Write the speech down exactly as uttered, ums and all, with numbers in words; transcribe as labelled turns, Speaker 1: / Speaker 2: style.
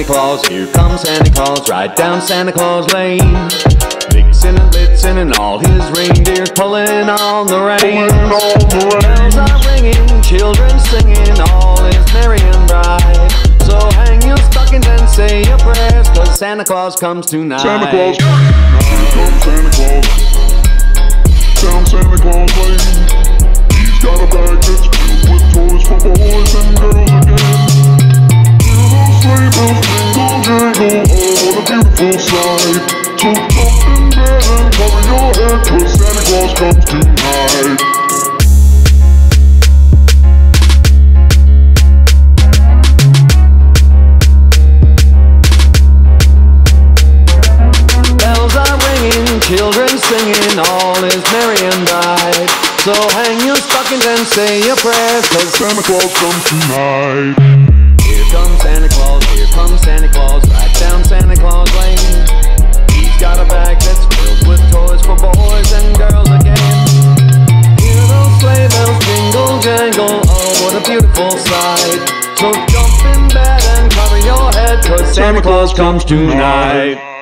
Speaker 1: Claus, here comes Santa Claus, right down Santa Claus Lane. Vixen and Blitzen and all his reindeers pulling on the reins. Bells are ringing, children singing, all is merry and bright. So hang your stockings and say your prayers, 'cause Santa Claus comes tonight.
Speaker 2: Santa Claus, here comes Santa Claus, down Santa Claus Lane. He's got a bag that's filled with toys for boys and girls again. Hear those sleigh bells jingle, jingle, oh what a beautiful sight. So jump in bed and cover your head, 'cause Santa Claus comes tonight.
Speaker 1: Children singing, all is merry and bright. So hang your stockings and say your prayers, 'cause
Speaker 2: Santa Claus comes tonight.
Speaker 1: Here comes Santa Claus, here comes Santa Claus, right down Santa Claus Lane. He's got a bag that's filled with toys for boys and girls again. Hear those sleigh bells jingle, jangle, oh what a beautiful sight. So jump in bed and cover your head, 'cause Santa Claus comes tonight.